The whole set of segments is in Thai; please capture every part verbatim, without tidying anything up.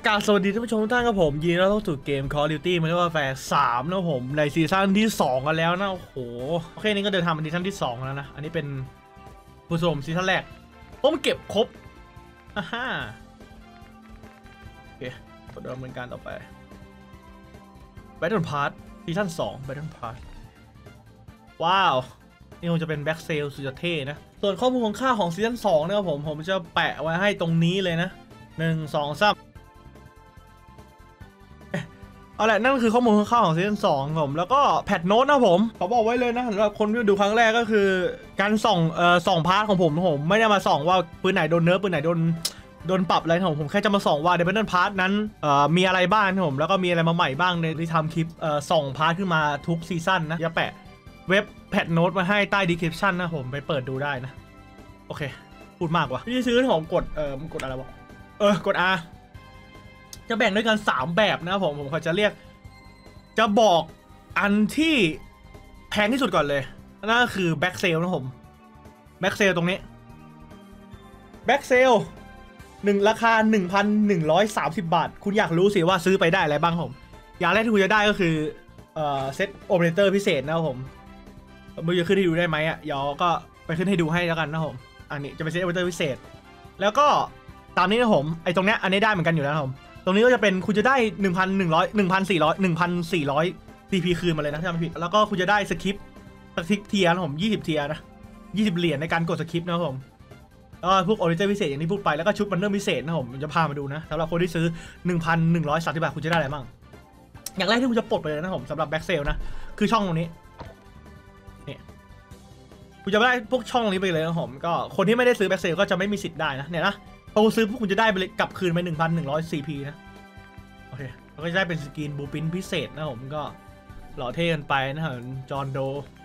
กราบสวัสดีท่านผู้ชมทุกท่านครับผมยินดีต้อนรับสู่เกม Call of Duty Modern Warfare สามนะผมในซีซั่นที่สองกันแล้วนะโอ้โหโอเคนี่ก็เดินทางมาซีซั่นที่สองแล้วนะอันนี้เป็นผู้ชมซีซั่นแรกผมเก็บครบอ่าฮ่าโอเคกดดำเนินการต่อไป Battle Pass ซีซั่นสอง Battle Pass ว้าวนี่คงจะเป็นแบ็กเซลสุดเท่นะส่วนข้อมูลของค่าของซีซั่นสองนะครับผมผมจะแปะไว้ให้ตรงนี้เลยนะหนึ่ง สอง สามเอาแหละนั่นคือข้อมูลคร่าวๆของซีซั่นสองผมแล้วก็แพทโน้ตนะผมเขาบอกไว้เลยนะสำหรับคนที่ดูครั้งแรกก็คือการส่องเอ่อส่องพาร์ทของผมผมไม่ได้มาส่องว่าปืนไหนโดนเนิร์ฟปืนไหนโดนโดนปรับอะไรของผมแค่จะมาส่องว่าเดบิวต์พาร์ทนั้นเอ่อมีอะไรบ้างครับผมแล้วก็มีอะไรมาใหม่บ้างในที่ทำคลิปเอ่อส่องพาร์ทขึ้นมาทุกซีซั่นนะจะแปะเว็บแพทโน้ตมาให้ใต้ดีคริปชั่นนะผมไปเปิดดูได้นะโอเคพูดมากว่ะที่ซื้อของกดเอ่อกดอะไรวะเออกด Rจะแบ่งด้วยกันสามแบบนะครับผมผมเขาจะเรียกจะบอกอันที่แพงที่สุดก่อนเลยนั่นก็คือแบ็กเซลนะผมแบ็กเซลตรงนี้แบ็กเซลหนึ่งราคา หนึ่งพันหนึ่งร้อยสามสิบ บาทคุณอยากรู้สิว่าซื้อไปได้อะไรบ้างผมอย่างแรกที่คุณจะได้ก็คือเอ่อเซตโอเปอเรเตอร์พิเศษนะครับผมไม่รู้จะขึ้นให้ดูได้ไหมอ่ะเดี๋ยวก็ไปขึ้นให้ดูให้แล้วกันนะผมอันนี้จะเป็นเซตโอเปอเรเตอร์พิเศษแล้วก็ตามนี้นะผมไอ้ตรงเนี้ยอันนี้ได้เหมือนกันอยู่แล้วผมตรงนี้ก็จะเป็นคุณจะได้ หนึ่งพันหนึ่งร้อย หนึ่งพันสี่ร้อย หนึ่งพันสี่ร้อย ซี พี คืนมาเลยนะถ้าไม่ผิดแล้วก็คุณจะได้สคริปต์สคริปต์เทียร์นะผมยี่สิบเทียร์นะยี่สิบเหรียญในการกดสคริปต์นะครับผมแล้วก็พวกออริจินพิเศษอย่างที่พูดไปแล้วก็ชุดบันเดอร์พิเศษนะผมจะพามาดูนะสำหรับคนที่ซื้อ หนึ่งพันหนึ่งร้อยสามสิบ บาทคุณจะได้อะไรบ้างอย่างแรกที่คุณจะปลดไปเลยนะผมสำหรับแบ็กเซลนะคือช่องตรงนี้นี่คุณจะได้พวกช่องนี้ไปเลยนะผมก็คนที่ไม่ได้ซื้อแบ็กเซลก็จะไม่มีสิทธิ์ได้นะเนี่ยนะพอคุณซื้อพวกคุณจะได้ไปกลับคืนไป หนึ่งพันหนึ่งร้อย ซี พี นะโอเคแล้วก็จะได้เป็นสกรีนบูปินพิเศษนะผมก็หล่อเท่กันไปนะครับจอห์นโด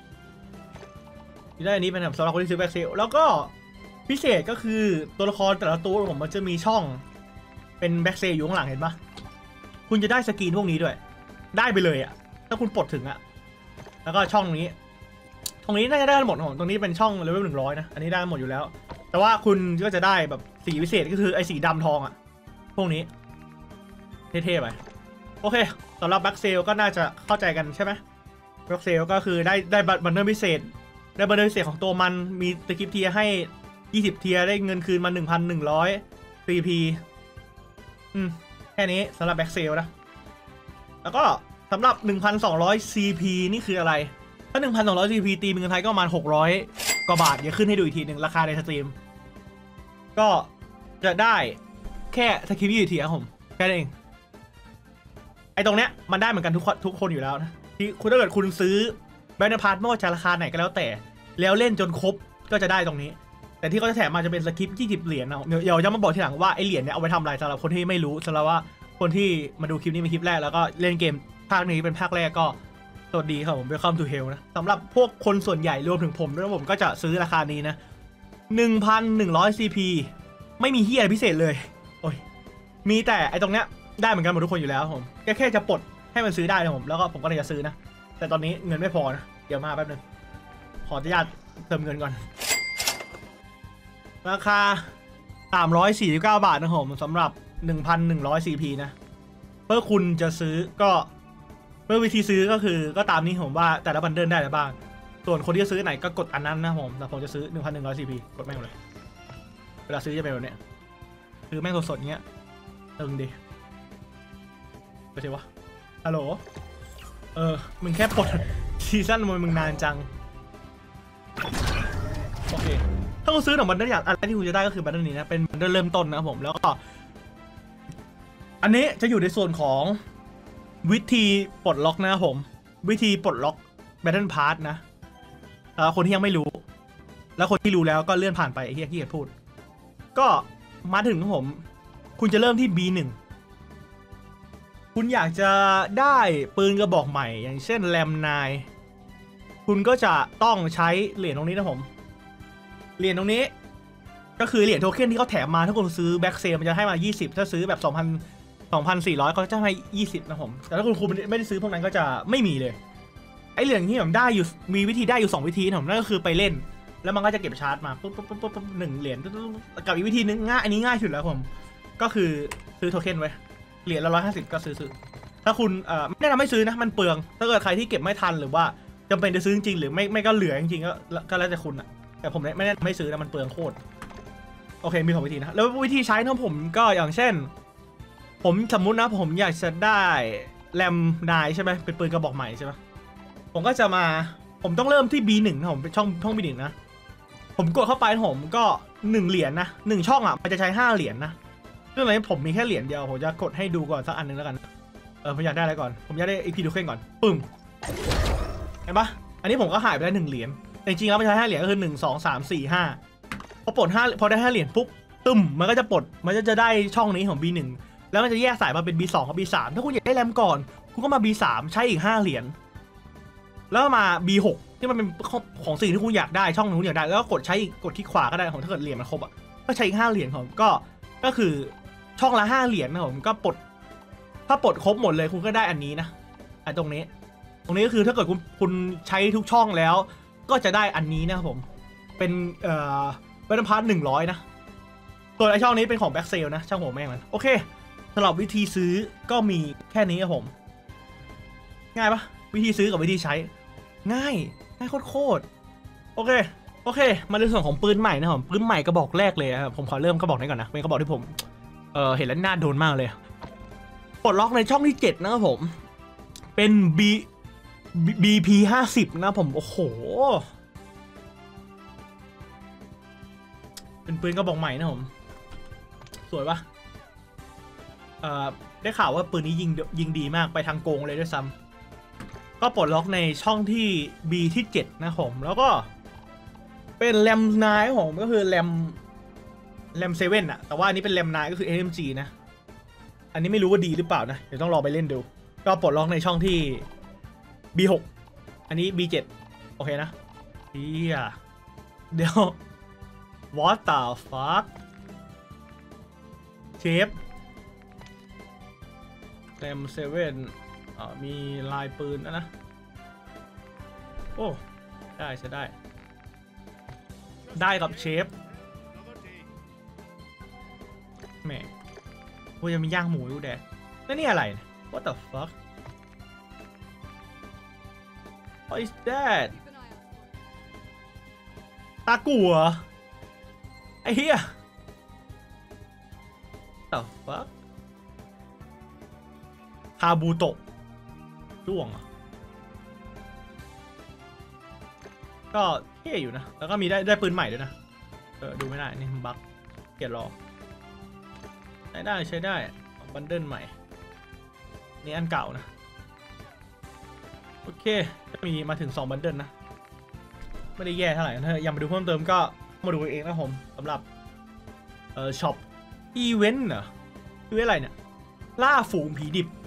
ที่ได้อันนี้เป็นสำหรับคนที่ซื้อแบ็กเซลแล้วก็พิเศษก็คือตัวละครแต่ละตัวผมมันจะมีช่องเป็นแบ็กเซลอยู่ข้างหลังเห็นปะคุณจะได้สกรีนพวกนี้ด้วยได้ไปเลยอ่ะถ้าคุณปลดถึงอ่ะแล้วก็ช่องนี้ตรงนี้น่าจะได้หมดผมตรงนี้เป็นช่องเลเวลหนึ่งร้อยนะอันนี้ได้หมดอยู่แล้วแต่ว่าคุณก็จะได้แบบสีพิเศษก็คือไอ้สีดำทองอ่ะพวกนี้เท่ๆไปโอเคสำหรับแบ็กเซลก็น่าจะเข้าใจกันใช่ไหมแบ็กเซลก็คือได้ได้บันเดอร์พิเศษได้บันเดอร์พิเศษของตัวมันมีสคริปต์เทียร์ให้ยี่สิบเทียร์ได้เงินคืนมา หนึ่งพันหนึ่งร้อย ซี พี อืมแค่นี้สำหรับแบ็กเซลนะแล้วก็สำหรับ หนึ่งพันสองร้อย ซี พี นี่คืออะไรถ้า หนึ่งพันสองร้อย ซี พี ตีเป็นเงินไทยก็ประมาณหกร้อยกว่าบาทเดี๋ยวขึ้นให้ดูอีกทีหนึ่งราคาในสตรีมก็จะได้แค่สคริปต์ยี่สิบเทียร์ผมแค่นั้นเองไอ้ตรงเนี้ยมันได้เหมือนกันทุกคนทุกคนอยู่แล้วนะที่คุณถ้าเกิดคุณซื้อแบนด์พาร์ทไม่ว่าจะราคาไหนก็แล้วแต่แล้วเล่นจนครบก็จะได้ตรงนี้แต่ที่เขาจะแถมมาจะเป็นสคริปต์ยี่สิบเหรียญนะเดี๋ยวจะมาบอกทีหลังว่าไอเหรียญเนี่ยเอาไปทำอะไรสำหรับคนที่ไม่รู้สำหรับว่าคนที่มาดูคลิปนี้เป็นคลิปแรกแล้วก็เล่นเกมภาคนี้เป็นภาคแรกก็สวัสดีครับผม Welcome to Hell นะสำหรับพวกคนส่วนใหญ่รวมถึงผมด้วยผมก็จะซื้อราคานี้นะ หนึ่งพันหนึ่งร้อย ซี พี ไม่มีเฮียอะไรพิเศษเลยโอ้ยมีแต่ไอตรงเนี้ยได้เหมือนกันหมดทุกคนอยู่แล้วผมแค่แค่จะปลดให้มันซื้อได้นะผมแล้วก็ผมก็เลยจะซื้อนะแต่ตอนนี้เงินไม่พอนะเดี๋ยวมาแป๊บนึงขออนุญาตเติมเงินก่อนราคาสามร้อยสี่สิบเก้าบาทนะผมสำหรับ หนึ่งพันหนึ่งร้อย ซี พี นะเพื่อคุณจะซื้อก็เพื่อวิธีซื้อก็คือก็ตามนี้ผมว่าแต่ละบันเดิลได้อะไรบ้างส่วนคนที่จะซื้อไหนก็กดอันนั้นนะผมแต่ผมจะซื้อ หนึ่งพันหนึ่งร้อย ซี พี กดแม่งเลยเวลาซื้อจะเป็นแบบเนี้ยคือแม่งสดๆเงี้ยตึงดิไปสิวะฮัลโหลเออมึงแค่ปลดซีซั่นมันมึงนานจังโอเคถ้าคุณซื้อหนังบันเดิลอย่างอะไรที่คุณจะได้ก็คือบันเดิลนี้นะเป็นบันเดิลเริ่มต้นนะครับผมแล้วก็อันนี้จะอยู่ในส่วนของวิธีปลดล็อกนะครับผมวิธีปลดล็อกแบทเทิลพาร์ทนะแล้วคนที่ยังไม่รู้แล้วคนที่รู้แล้วก็เลื่อนผ่านไปไอ้เหี้ยขี้เกียจพูดก็มาถึงครับผมคุณจะเริ่มที่ บี หนึ่ง คุณอยากจะได้ปืนกระบอกใหม่อย่างเช่นแรมไนน์คุณก็จะต้องใช้เหรียญตรงนี้นะผมเหรียญตรงนี้ก็คือเหรียญโทเค็นที่เขาแถมมาถ้าคุณซื้อแบ็กเซลมันจะให้มายี่สิบถ้าซื้อแบบสองพัน สองพันสี่ร้อยก็จะให้ยี่สิบนะผมแต่ถ้าคุณคุณไม่ได้ซื้อพวกนั้นก็จะไม่มีเลยไอ้เหรียญที่ผมได้อยู่มีวิธีได้อยู่สองวิธีนะผมนั่นก็คือไปเล่นแล้วมันก็จะเก็บชาร์จมาปุ๊บปุ๊บปุ๊บปุ๊บหนึ่งเหรียญกับอีกวิธีนึงง่ายอันนี้ง่ายสุดแล้วผมก็คือซื้อโทเค็นไว้เหรียญละร้อยห้าสิบก็ซื้อซื้อถ้าคุณเอ่อไม่แนะนำไม่ซื้อนะมันเปลืองถ้าเกิดใครที่เก็บไม่ทันหรือว่าจำเป็นจะซื้อจริงๆหรือไม่ไม่ก็เหลือจริงๆก็ก็แล้วแต่คุณอะแต่ผมไม่แนะนำไม่ซื้อนะมันเปลืองโคตรโอเคมีสองวิธีนะแล้ววิธีใช้ของผมก็อย่างเช่นผมสมมุตินะผมอยากจะได้แรมนายใช่ไหมเป็นปืนกระบอกใหม่ใช่ไหมผมก็จะมาผมต้องเริ่มที่ บี หนึ่ง นะผมเป็นช่องช่อง บี หนึ่ง นะผมกดเข้าไปผมก็หนึ่งเหรียญนะหนึ่งช่องอ่ะมันจะใช้ห้าเหรียญนะซึ่งอะไรผมมีแค่เหรียญเดียวผมจะกดให้ดูก่อนสักอันนึงแล้วกันเออผมอยากได้อะไรก่อนผมอยากได้ อี พี ดูเคนก่อนปึ้มเห็นปะอันนี้ผมก็หายไปได้หนึ่งเหรียญแต่จริงๆแล้วมันใช้ห้าเหรียญก็คือหนึ่งสองสามสี่ห้าพอปลดห้าพอได้ห้าเหรียญปุ๊บตึ้มมันก็จะปลดมันก็จะได้ช่องนี้ของ บี หนึ่ง แล้วมันจะแยกสายมาเป็น บี สอง กับ บี สาม ถ้าคุณอยากได้แรมก่อนคุณก็มา บี สาม ใช้อีกห้าเหรียญแล้วมา บี หก ที่มันเป็นของสิ่งที่คุณอยากได้ช่องที่คุณอยากได้แล้วก็กดใช้กดที่ขวาก็ได้ของถ้าเกิดเหรียญมันครบอ่ะก็ใช้อีกห้าเหรียญของก็ก็คือช่องละห้าเหรียญนะผมก็ปลดถ้าปลดครบหมดเลยคุณก็ได้อันนี้นะไอ้ตรงนี้ตรงนี้ก็คือถ้าเกิดคุณคุณใช้ทุกช่องแล้วก็จะได้อันนี้นะครับผมเป็นเอ่อเบนพาร์ทหนึ่งร้อยนะส่วนไอช่องนี้เป็นของแบ็กเซลนะช่างหัวแม่งมันโอเคสำหรับวิธีซื้อก็มีแค่นี้ครับผมง่ายปะวิธีซื้อกับวิธีใช้ง่ายง่ายโคตรๆโอเคโอเคมาในส่วนของปืนใหม่นะครับปืนใหม่กระบอกแรกเลยครับผมขอเริ่มกระบอกนี้ก่อนนะเป็นกระบอกที่ผมเออเห็นแล้วน่าโดนมากเลยปลดล็อกในช่องที่เจ็ดนะครับผมเป็น B บี พี ห้าสิบนะผมโอ้โหเป็นปืนกระบอกใหม่นะผมสวยปะเอ่อได้ข่าวว่าปืนนี้ยิงยิงดีมากไปทางโกงเลยด้วยซ้ำก็ปลดล็อกในช่องที่ B ที่เจ็ดนะผมแล้วก็เป็นแรมไนน์ผมก็คือแรมแรมเซเว่นอะแต่ว่าอันนี้เป็นแรมไนน์ก็คือ เอ เอ็ม จี นะอันนี้ไม่รู้ว่าดีหรือเปล่านะเดี๋ยวต้องรอไปเล่นดูก็ปลดล็อกในช่องที่ บี หก อันนี้ บี เจ็ด โอเคนะเฮียเดี๋ยว what the fuck เชฟแรมเซเว่นอ่ามีลายปืนนะนะโอ้ได้ใช้ได้ได้กับเชฟแหมว่าจะมีย่างหมูอยู่แดดแล้วนี่อะไร what the fuck what is that ตากัวไอ้เหี้ย the fuck คาบูโตะร่วงอ่ะก็เท่อยู่นะแล้วก็มีได้ได้ปืนใหม่ด้วยนะเออดูไม่ได้นี่บั๊กเกียร์รอใช้ได้ใช้ได้บันเดิลใหม่นี่อันเก่านะโอเคจะมีมาถึงสองบันเดิลนะไม่ได้แย่เท่าไหร่ถ้าอยากมาดูเพิ่มเติมก็มาดูเองนะผมสำหรับเออช็อปอีเวนต์เหรอคืออะไรเนี่ยล่าฝูงผีดิบ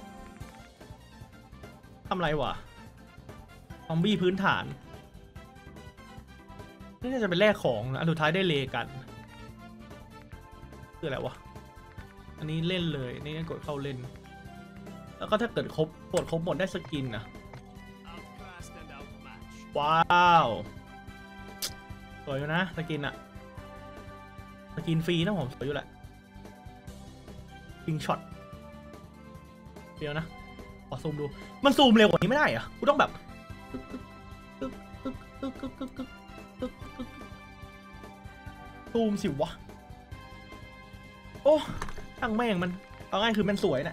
ทำไรวะซอมบี้พื้นฐานนี่น่าจะเป็นแลกของนะอันสุดท้ายได้เลกันคืออะไรวะอันนี้เล่นเลยนี่กดเข้าเล่นแล้วก็ถ้าเกิดครบกดครบหมดได้สกินนะว้าวสวยอยู่นะสกินอะสกินฟรีนะผมสวยอยู่แหละพิงช็อตเดี๋ยวนะขอซูมดูมันซูมเร็วกว่านี้ไม่ได้อะกูต้องแบบซูมสิวะโอ้ช่างแม่งมันเอาง่ายคือมันสวยนะ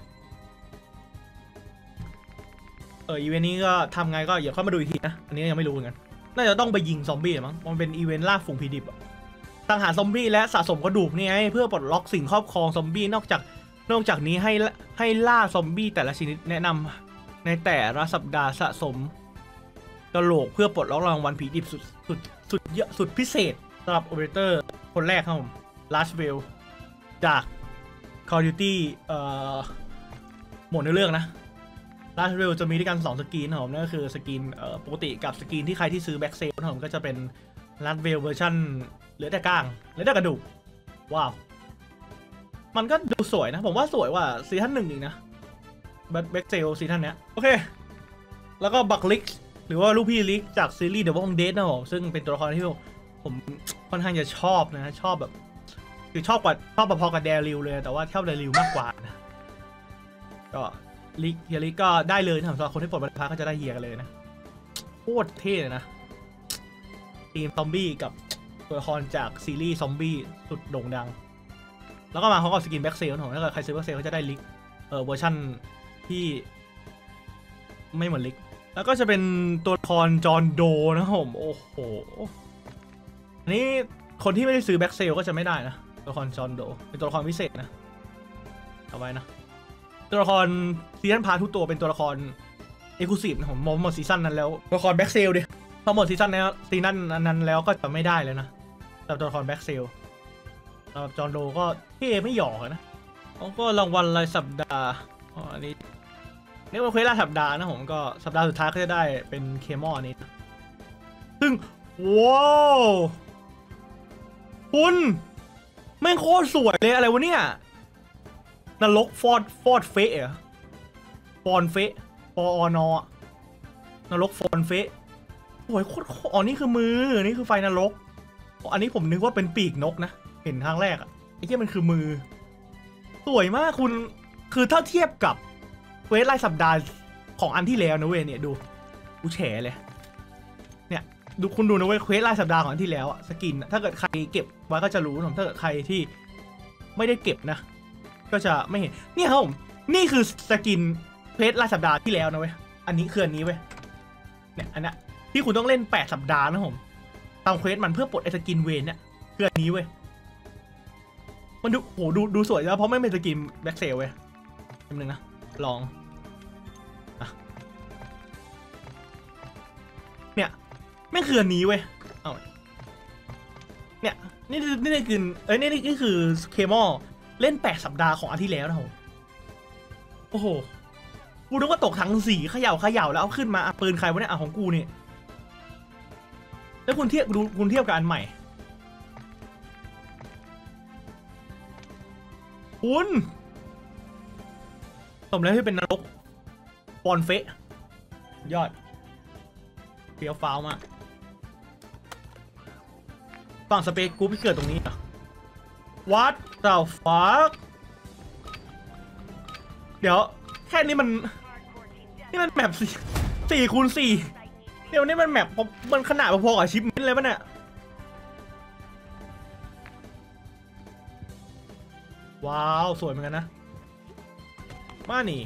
เอออีเวนต์นี้ก็ทำไงก็อย่าค่อยมาดูอีกทีนะอันนี้ยังไม่รู้เหมือนกันน่าจะต้องไปยิงซอมบี้มั้งมันเป็นอีเวนต์ล่าฝูงผีดิบอะสังหารซอมบี้และสะสมกระดูกนี่ไงเพื่อปลดล็อกสิ่งครอบครองซอมบี้นอกจากนอกจากนี้ให้ให้ล่าซอมบี้แต่ละชนิดแนะนำในแต่ละสัปดาห์สะสมกระโหลกเพื่อปลดล็อกรางวัลผีดิบสุดสุดสุดเยอะสุดพิเศษสำหรับโอเปอเรเตอร์คนแรกครับผมลาสเวลจาก Call of Duty เอ่อหมดในเรื่องนะลาสเวลจะมีด้วยกันสองสกรีนครับผมนั่นก็คือสกรีนเอ่อปกติกับสกรีนที่ใครที่ซื้อแบ็กเซลครับผมก็จะเป็นลาสเวลเวอร์ชันเหลือแต่ก้างเหลือแต่กระดูกว้าวมันก็ดูสวยนะผมว่าสวยกว่าซีซั่นหนึ่งอีกนะแบ็กเซลซีซั่นเนี้ยโอเคแล้วก็บักลิกหรือว่าลูกพี่ลิกจากซีรีส์ The Walking Dead นะผมซึ่งเป็นตัวละครที่ผมค่อนข้างจะชอบนะชอบแบบคือชอบกว่าชอบพอๆกับแดริลเลยแต่ว่าชอบแดริลมากกว่านะก็ลิกเฮียลิกก็ได้เลยนะสำหรับคนที่ปลดบรรพาก็จะได้เฮียกันเลยนะโคตรเท่เลยนะทีมซอมบี้กับตัวละครจากซีรีส์ซอมบี้สุดโด่งดังแล้วก็มาเขาก็สกินแบ็กเซลของถ้าเกิดใครซื้อแบ็กเซลเขาจะได้ลิกเออเวอร์ชั่นที่ไม่เหมือนลิกแล้วก็จะเป็นตัวละครจอห์นโดนะครับผมโอ้โหอันนี้คนที่ไม่ได้ซื้อแบ็กเซลก็จะไม่ได้นะตัวละครจอห์นโดเป็นตัวละครพิเศษนะเอาไว้นะตัวละครซีซั่นพาทุกตัวเป็นตัวละครเอ็กซ์คลูซีฟนะผมมองหมดซีซั่นนั้นแล้วตัวละครแบ็กเซลดิพอหมดซีซั่นแล้วซีซั่นนั้นแล้วก็จะไม่ได้เลยนะแต่ตัวละครแบ็กเซลสำหรับจอห์นโดก็เท่ไม่หยอกนะแล้วก็รางวัลรายสัปดาห์อ๋ออันนี้นี่เป็นเควสรายสัปดาห์นะผมก็สัปดาห์สุดท้ายก็จะได้เป็นเคมอลนี้ซึ่งว้าวคุณแม่งโคตรสวยเลยอะไรวะเนี่ยนรกฟอร์ดฟอร์ดเฟะเหรอฟอนเฟะปอนอนรกฟอนเฟะโอ้ยโคตรอ๋อนี่คือมือนี่คือไฟนรกอันนี้ผมนึกว่าเป็นปีกนกนะเห็นครั้งแรกอะไอ้ที่มันคือมือสวยมากคุณคือถ้าเทียบกับเควสรายสัปดาห์ของอันที่แล้วนะเว้ยเนี่ยดูกูแฉเลยเนี่ยดูคุณดูนะเว้ยเควสรายสัปดาห์ของอันที่แล้วอะสกินถ้าเกิดใครเก็บไว้ก็จะรู้ผมถ้าเกิดใครที่ไม่ได้เก็บนะก็จะไม่เห็นเนี่ยครับผมนี่คือสกินเควสรายสัปดาห์ที่แล้วนะเว้ยอันนี้คืออันนี้เว้ยเนี่ยอันนี้ที่คุณต้องเล่นแปดสัปดาห์นะผมตามเควสมันเพื่อปลดไอสกินเวนเนี่ยคืออันนี้เว้ยมันดูโหดูดูสวยแล้วเพราะไม่เป็นสกินแบ็กเซลเว้ยนิดนึงนะลองอะเนี่ยไม่คืออันนี้เว้ยเอาเนี่ยนี่นี่นี่คือเอ้ยนี่นี่คือเคมอลเล่นแปดสัปดาห์ของอันที่แล้วนะผมโอ้โหกูนึกว่าตกถังสีเขย่าเขย่าแล้วเอาขึ้นมาอ่ะปืนใครวะเนี่ยอ่ะของกูเนี่ยแล้วคุณเทียบดูคุณเทียบกับอันใหม่คุณสมแล้วที่เป็นนรกปอนเฟะยอดเฟี้ยวฟ้าวมากฝั่งสเปซกูพี่เกิดตรงนี้เหรอ What the fuck เดี๋ยวแค่นี้มันนี่มันแมปสี่สี่คูณสี่เดี๋ยวนี้มันแมปมันขนาดพอๆกับชิปเมนต์เลยป่ะเนี่ยว้าวสวยเหมือนกันนะมานี่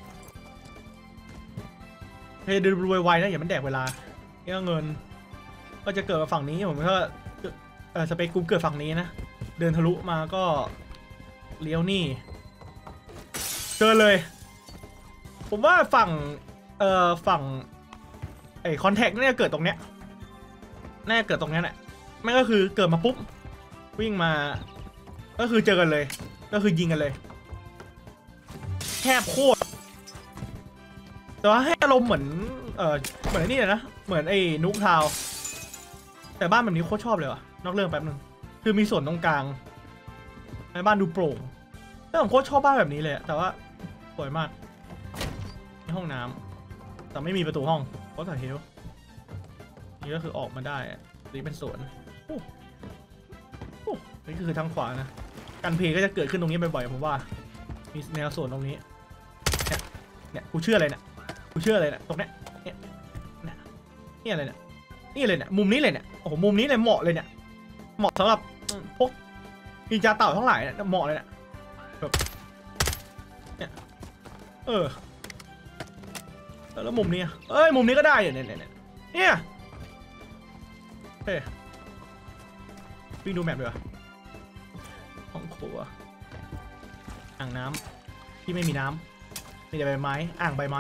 เฮ้ยดูรวยไวนะอย่ามันแดกเวลาเรื่องเงินก็จะเกิดมาฝั่งนี้ผมก็เออสเปซกูเกิดฝั่งนี้นะเดินทะลุมาก็เลี้ยวนี่เจอเลยผมว่าฝั่งเอ่อฝั่งไอ้คอนแทคเนี่ยเกิดตรงเนี้ยน่าจะเกิดตรงนี้แหละไม่ก็คือเกิดมาปุ๊บวิ่งมาก็คือเจอกันเลยก็คือยิงกันเลยแคบโคตรแต่ว่าให้อารมณ์เหมือนเออเหมือนนี่เลยนะเหมือนไอ้นุกทาวแต่บ้านแบบนี้โคตรชอบเลยว่ะนอกเรื่องแป๊บนึงคือมีส่วนตรงกลางในบ้านดูโปร่งแต่ผมโคตรชอบบ้านแบบนี้เลยแต่ว่าสวยมากในห้องน้ำแต่ไม่มีประตูห้องเพราะถ่ายเฮลนี่ก็คือออกมาได้นี่เป็นสวนโอ้โหนี่คือทางขวานะการเพลก็จะเกิดขึ้นตรงนี้บ่อยๆผมว่ามีแนวสวนตรงนี้เนี่ยเนี่ยกูเชื่ออะไรเนี่ยกูเชื่ออะไรเนี่ยตรงเนี้ยเนี่ยเนี่ยนี่อะไรเนี่ยนี่เลยเนี่ยมุมนี้เลยเนี่ยโอ้โหมุมนี้เลยเหมาะเลยเนี่ยเหมาะสำหรับพวกนินจาเต่าทั้งหลายเนี่ยเหมาะเลยเนี่ยแบบเนี่ยเออแล้วมุมนี้เอ้ยมุมนี้ก็ได้อยู่เนี่ยเนี่ยเนี่ยเฮ้ยวิ่งดูแมปดีกว่าห้องครัวอ่างน้ำที่ไม่มีน้ำมีแต่ใบไม้อ่างใบไม้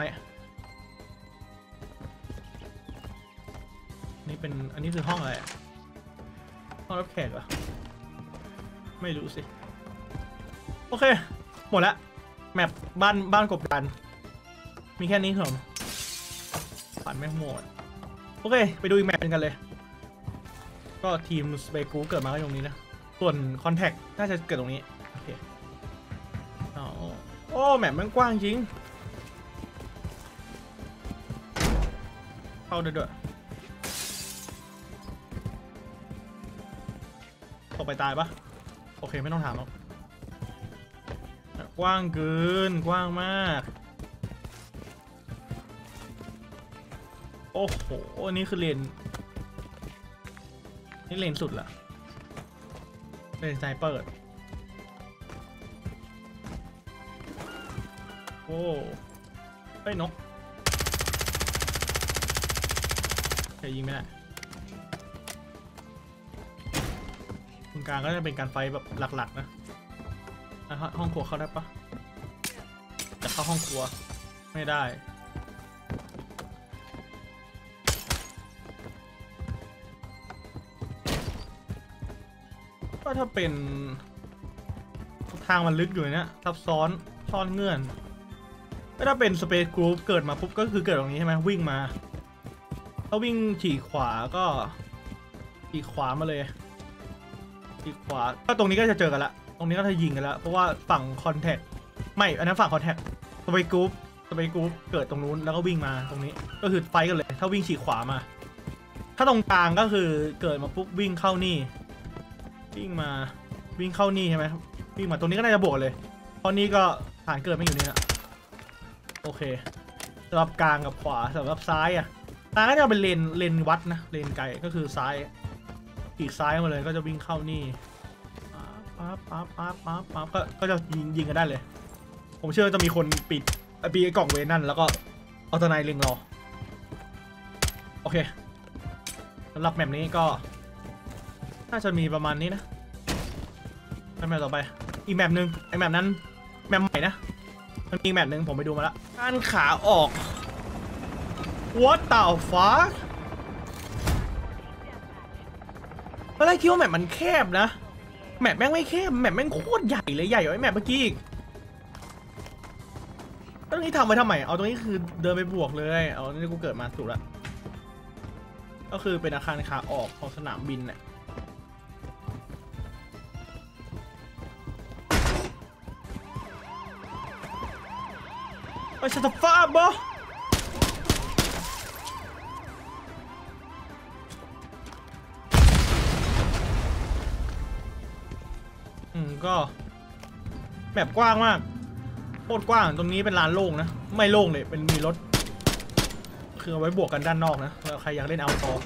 นี่เป็นอันนี้คือห้องอะไรห้องรับแขกเหรอไม่รู้สิโอเคหมดละแมปบ้านบ้านกบดันมีแค่นี้ครับผ่านไม่หมดโอเคไปดูอีกแมปนึงกันเลยก็ทีมสเปกูเกิดมาก็ตรงนี้นะส่วนคอนแทคน่าจะเกิดตรงนี้โอเคอ๋อโอ้แมปมันกว้างจริงเข้าด้วยตกไปตายปะโอเคไม่ต้องถามแล้วกว้างเกินกว้างมากโอ้โหนี่คือเลนนี่เลนสุดละเลนสไนเปอร์โอ้เฮ้ยนกจะยิงไม่ได้ตรงกลางก็จะเป็นการไฟแบบหลักๆนะห้องครัวเข้าได้ปะจะเข้าห้องครัวไม่ได้ก็ถ้าเป็นทางมันลึกอยู่เนี่ยซับซ้อนซ่อนเงื่อนถ้าเป็นสเปซกรุ๊ปเกิดมาปุ๊บก็คือเกิดตรงนี้ใช่ไหมวิ่งมาถ้าวิ่งฉีกขวาก็ฉีกขวามาเลยฉีกขวาก็ตรงนี้ก็จะเจอกันละตรงนี้ก็จะยิงกันแล้วเพราะว่าฝั่งคอนแทคไม่อันนั้นฝั่งคอนแทคสเปซกรุ๊ปสเปซกรุ๊ปเกิดตรงนู้นแล้วก็วิ่งมาตรงนี้ก็คือไฟกันเลยถ้าวิ่งฉีกขวามาถ้าตรงกลางก็คือเกิดมาปุ๊บวิ่งเข้านี่วิ่งมาวิ่งเข้านี่ใช่ไหมวิ่งมาตรงนี้ก็น่าจะบวกเลยเพราะนี่ก็ฐานเกิดไม่อยู่นี่นะโอเคสำหรับกลางกับขวาสำหรับซ้ายอ่ะซ้ายก็จะเป็นเลนเลนวัดนะเลนไกลก็คือซ้ายอีกซ้ายมาเลยก็จะวิ่งเข้านี่ปั๊บปั๊บปั๊บปั๊บปั๊บก็ก็จะยิงยิงกันได้เลยผมเชื่อจะมีคนปิดปีกล่องเวนั่นแล้วก็เอาตัวในเล็งรอโอเคสำหรับแมปนี้ก็น่าจะมีประมาณนี้นะแมปต่อไปอีกแมปหนึ่งไอแมปนั้นแมปใหม่นะมันมีแมปหนึ่งผมไปดูมาแล้วการขาออก What the fuck ตอนแรกคิดว่าแมปมันแคบนะแมปแม่งไม่แคบแมปแม่งโคตรใหญ่เลยใหญ่กว่าไอแมปเมื่อกี้อีกตรงนี้ทำไว้ทำไมเอาตรงนี้คือเดินไปบวกเลยเอานี่กูเกิดมาถูกแล้วก็คือเป็นอาคารขาออกของสนามบินเนี่ยไอ้ชัตต์ฟ้าบออืมก็แบบกว้างมากโคตรกว้างตรงนี้เป็นลานโล่งนะไม่โล่งเลยเป็นมีรถคือเอาไว้บวกกันด้านนอกนะแล้วใครอยากเล่นเอาต่อ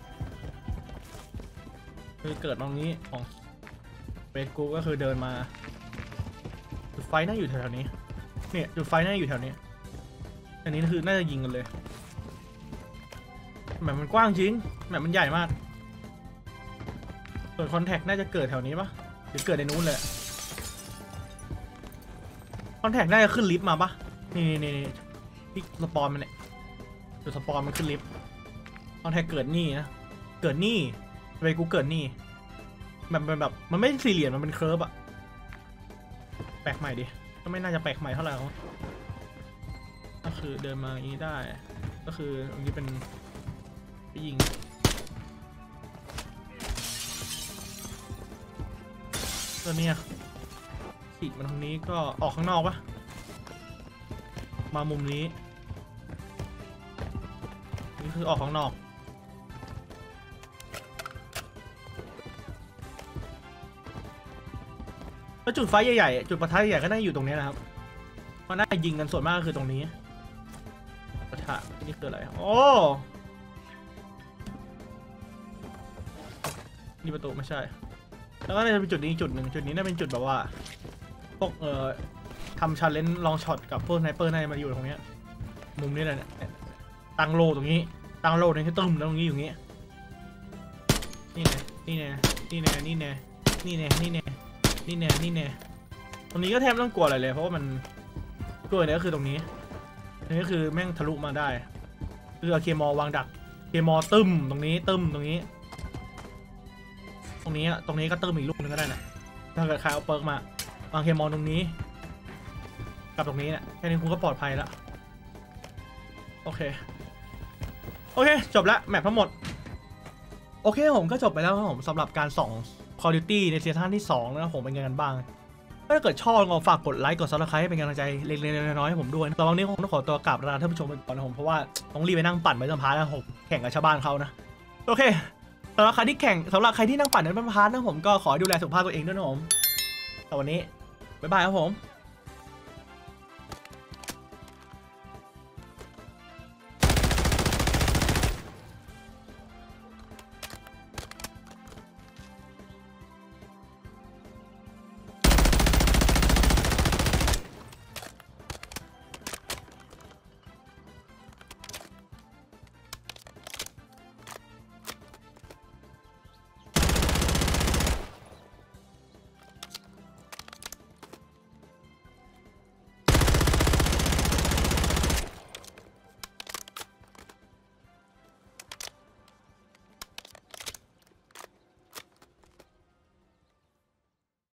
คือเกิดตรงนี้ของเบสกูก็คือเดินมาจุดไฟน่าอยู่แถวๆนี้เนี่ยจุดไฟน่าอยู่แถวนี้อันนี้คือน่าจะยิงกันเลยแบบมันกว้างจริงแบบมันใหญ่มากส่วนคอนแทคน่าจะเกิดแถวนี้ปะหรือเกิดในนู้นเลยคอนแทคน่าจะขึ้นลิฟต์มาปะนี่นี่นี่ที่สปอนมันเนี่ยจุดสปอนมันขึ้นลิฟต์คอนแทคเกิดนี่นะเกิดนี่ไปกูเกิดนี่แบบแบบมันไม่สี่เหลี่ยมมันเป็นเคิร์ฟอะแปลกใหม่ดิก็ไม่น่าจะแปลกใหม่เท่าไหร่ก็คือเดินมาอย่างนี้ได้ก็คือตรงนี้เป็นไปยิงตัวเนี้ยฉีกมาทางนี้ก็ออกข้างนอกปะมามุมนี้นี่คือออกข้างนอกแล้วจุดไฟใหญ่ๆจุดประทัดใหญ่ก็น่าอยู่ตรงนี้นะครับเพราะน่ายิงกันส่วนมากก็คือตรงนี้ประทัดนี่คืออะไรโอ้นี่ประตูไม่ใช่แล้วก็น่าจะเป็นจุดนี้จุดหนึ่งจุดนี้น่าเป็นจุดแบบว่าพวกเอ่อทำชาเลนจ์ลองช็อตกับพวกสไนเปอร์น่าจะมาอยู่ตรงนี้มุมนี้เลยเนี่ยตั้งโลตรงนี้ตั้งโลตรงนี้ตึ้มแล้วตรงนี้อยู่นี้นี่ไงนี่ไงนี่ไงนี่ไงนี่ไงนี่ไงนี่แน่นี่แน่ตรงนี้ก็แทบไม่ต้องกลัวอะไรเลยเพราะว่ามันกลัวเนี่ยก็คือตรงนี้นี่ก็คือแม่งทะลุมาได้คือเอาเคมอวางดักเคมอตึ้มตรงนี้ตึ้มตรงนี้ตรงนี้ตรงนี้ก็ตึ้มอีกลูกนึงก็ได้นะถ้าเกิดใครเอาเปิร์กมาวางเคมอตรงนี้กับตรงนี้เนี่ยแค่นี้คุณก็ปลอดภัยแล้วโอเคโอเคจบแล้วแมปทั้งหมดโอเคผมก็จบไปแล้วครับผมสำหรับการส่องCall of Duty ในซีซั่นที่สองนะครับผมเป็นไงกันบ้างถ้าเกิดชอบก็ฝากกดไลค์กดซับสไครป์ให้เป็นกำลังใจเล็กๆน้อยๆให้ผมด้วยตอนนี้ผมต้องขอตัวกลับลาท่านผู้ชมไปก่อนนะผมเพราะว่าต้องรีบไปนั่งปั่นไปสัมภาษณ์นะผมแข่งกับชาวบ้านเขานะโอเคสำหรับใครที่แข่งสำหรับใครที่นั่งปั่นในสัมภาษณ์นะผมก็ขอดูแลสุขภาพตัวเองด้วยนะผมแต่วันนี้บ๊ายบายครับผม